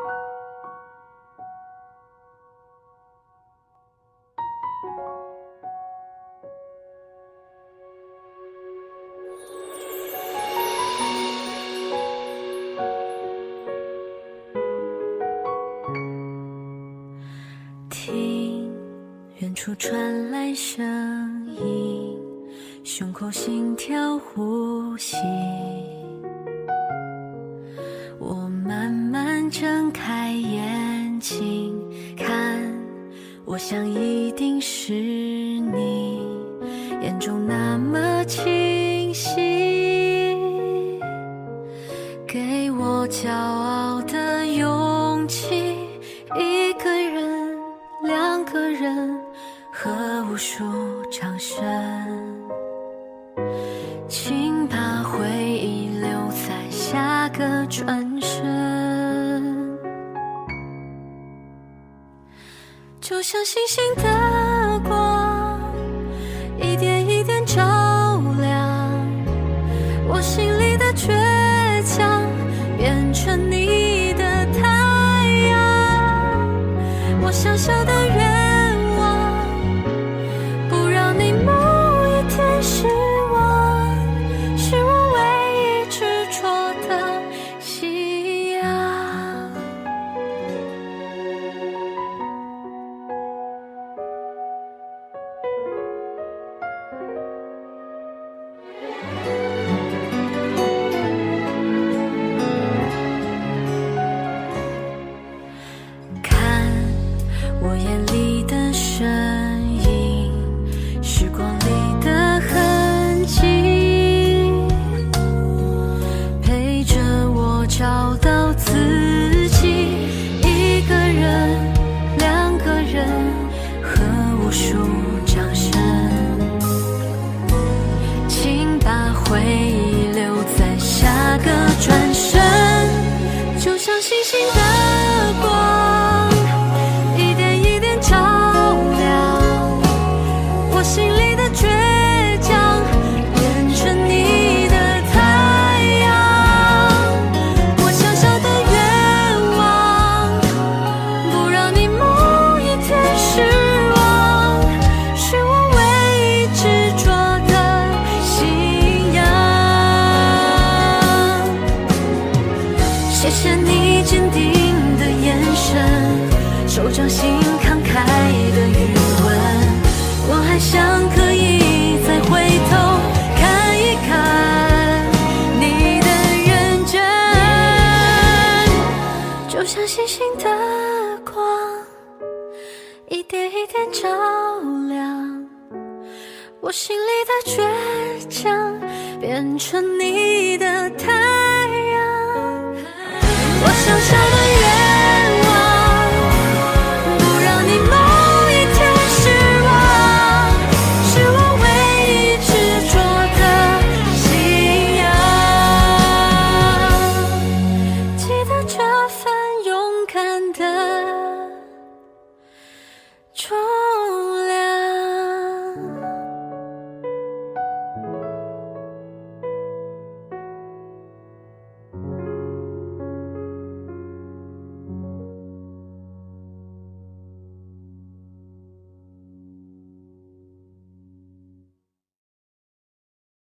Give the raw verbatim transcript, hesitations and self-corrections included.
听远处传来声音，胸口心跳呼吸，我慢慢睁开眼睛看，我想一定是你，眼中那么清晰，给我骄傲的勇气，一个人两个人和无数掌声，请把回忆留在下个转身，就像星星的光，一点一点照亮我心里的倔强，变成你的太阳。我小小的愿望，不让你某一天失望，是我唯一执着的信仰。看我眼里的身影，时光里的痕迹，陪着我找到自己，一个人两个人和无数掌声，请把回忆留在下个转身，就像星星的光，一点一点照亮我心里的倔强，变成你的太阳。我小小的愿望，不让你某一天失望，是我唯一执着的信仰。谢谢你坚定的眼神，手掌心慷慨的余温，我还想可以再回头看一看你的认真，就像星星的光，一点一点照亮我心里的倔强，变成你的太阳。我小小的